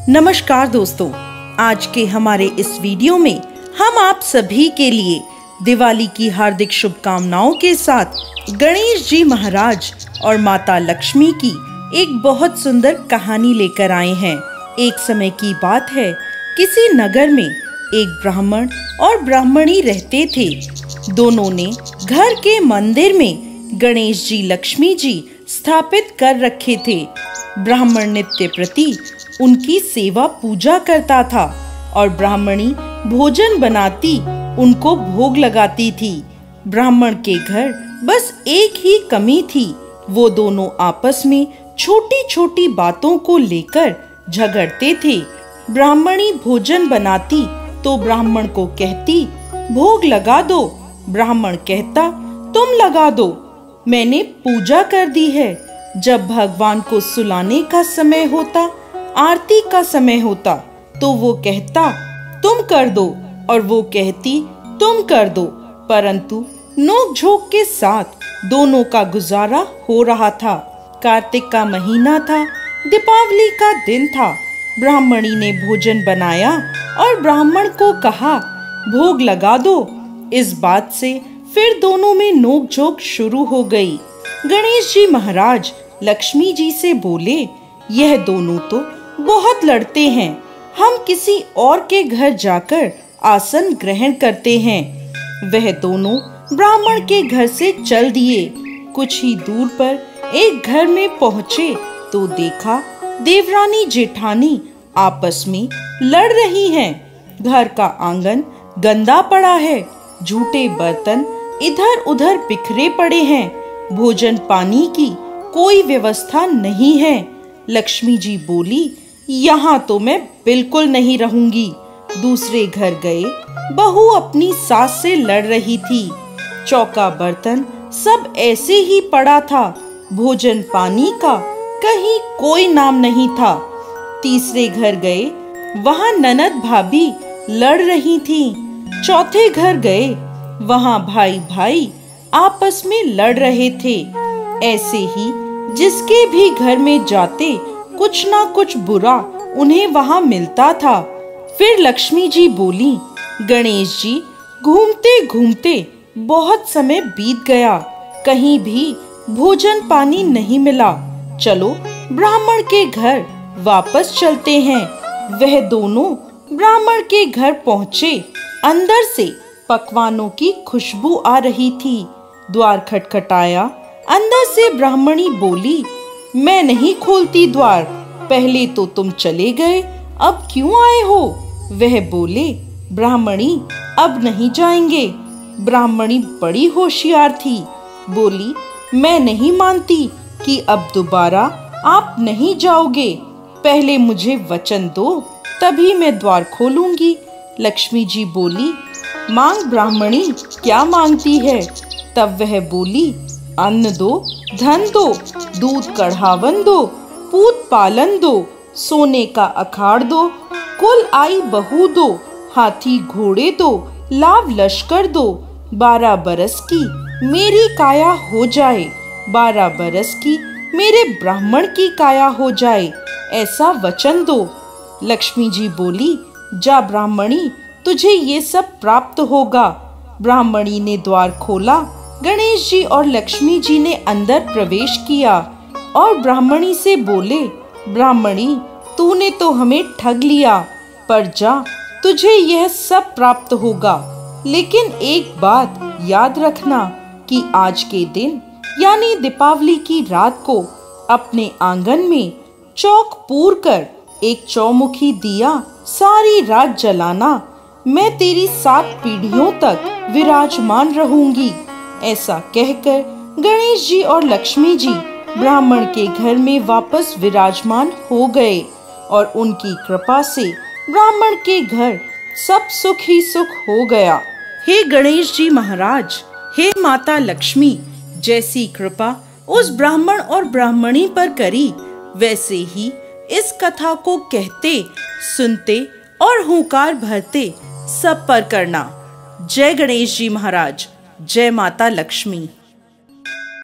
नमस्कार दोस्तों, आज के हमारे इस वीडियो में हम आप सभी के लिए दिवाली की हार्दिक शुभकामनाओं के साथ गणेश जी महाराज और माता लक्ष्मी की एक बहुत सुंदर कहानी लेकर आए हैं। एक समय की बात है, किसी नगर में एक ब्राह्मण और ब्राह्मणी रहते थे। दोनों ने घर के मंदिर में गणेश जी लक्ष्मी जी स्थापित कर रखे थे। ब्राह्मण नित्य प्रति उनकी सेवा पूजा करता था और ब्राह्मणी भोजन बनाती उनको भोग लगाती थी। ब्राह्मण के घर बस एक ही कमी थी, वो दोनों आपस में छोटी छोटी बातों को लेकर झगड़ते थे। ब्राह्मणी भोजन बनाती तो ब्राह्मण को कहती भोग लगा दो, ब्राह्मण कहता तुम लगा दो, मैंने पूजा कर दी है। जब भगवान को सुलाने का समय होता, आरती का समय होता, तो वो कहता तुम कर दो और वो कहती तुम कर दो, परंतु नोक-झोंक के साथ दोनों का गुजारा हो रहा था। कार्तिक का महीना था, दीपावली का दिन था। ब्राह्मणी ने भोजन बनाया और ब्राह्मण को कहा भोग लगा दो। इस बात से फिर दोनों में नोक-झोंक शुरू हो गई। गणेश जी महाराज लक्ष्मी जी से बोले, यह दोनों तो बहुत लड़ते हैं, हम किसी और के घर जाकर आसन ग्रहण करते हैं। वह दोनों ब्राह्मण के घर से चल दिए। कुछ ही दूर पर एक घर में पहुँचे तो देखा देवरानी जेठानी आपस में लड़ रही हैं। घर का आंगन गंदा पड़ा है, झूठे बर्तन इधर उधर बिखरे पड़े हैं, भोजन पानी की कोई व्यवस्था नहीं है। लक्ष्मी जी बोली, यहाँ तो मैं बिल्कुल नहीं रहूंगी। दूसरे घर गए, बहू अपनी सास से लड़ रही थी। चौका बर्तन सब ऐसे ही पड़ा था, भोजन पानी का कहीं कोई नाम नहीं था। तीसरे घर गए, वहाँ ननद भाभी लड़ रही थी। चौथे घर गए, वहाँ भाई भाई आपस में लड़ रहे थे। ऐसे ही जिसके भी घर में जाते कुछ ना कुछ बुरा उन्हें वहाँ मिलता था। फिर लक्ष्मी जी बोली, गणेश जी घूमते घूमते बहुत समय बीत गया, कहीं भी भोजन पानी नहीं मिला, चलो ब्राह्मण के घर वापस चलते हैं। वह दोनों ब्राह्मण के घर पहुँचे। अंदर से पकवानों की खुशबू आ रही थी। द्वार खटखटाया। अंदर से ब्राह्मणी बोली, मैं नहीं खोलती द्वार, पहले तो तुम चले गए, अब क्यों आए हो? वह बोले, ब्राह्मणी अब नहीं जाएंगे। ब्राह्मणी बड़ी होशियार थी, बोली, मैं नहीं मानती कि अब दोबारा आप नहीं जाओगे, पहले मुझे वचन दो, तभी मैं द्वार खोलूंगी। लक्ष्मी जी बोली, मांग ब्राह्मणी, क्या मांगती है? तब वह बोली, अन्न दो, धन दो, दूध कढ़ावन दो, पूत पालन दो, सोने का अखाड़ दो, कुल आई बहू दो, हाथी घोड़े दो, लाव लश्कर दो, 12 बरस की मेरी काया हो जाए, 12 बरस की मेरे ब्राह्मण की काया हो जाए, ऐसा वचन दो। लक्ष्मी जी बोली, जा ब्राह्मणी, तुझे ये सब प्राप्त होगा। ब्राह्मणी ने द्वार खोला। गणेश जी और लक्ष्मी जी ने अंदर प्रवेश किया और ब्राह्मणी से बोले, ब्राह्मणी तूने तो हमें ठग लिया, पर जा, तुझे यह सब प्राप्त होगा। लेकिन एक बात याद रखना कि आज के दिन यानी दीपावली की रात को अपने आंगन में चौक पूर कर एक चौमुखी दिया सारी रात जलाना। मैं तेरी 7 पीढ़ियों तक विराजमान रहूंगी। ऐसा कहकर गणेश जी और लक्ष्मी जी ब्राह्मण के घर में वापस विराजमान हो गए और उनकी कृपा से ब्राह्मण के घर सब सुख ही सुख हो गया। हे गणेश जी महाराज, हे माता लक्ष्मी, जैसी कृपा उस ब्राह्मण और ब्राह्मणी पर करी, वैसे ही इस कथा को कहते, सुनते और हुंकार भरते सब पर करना। जय गणेश जी महाराज, जय माता लक्ष्मी।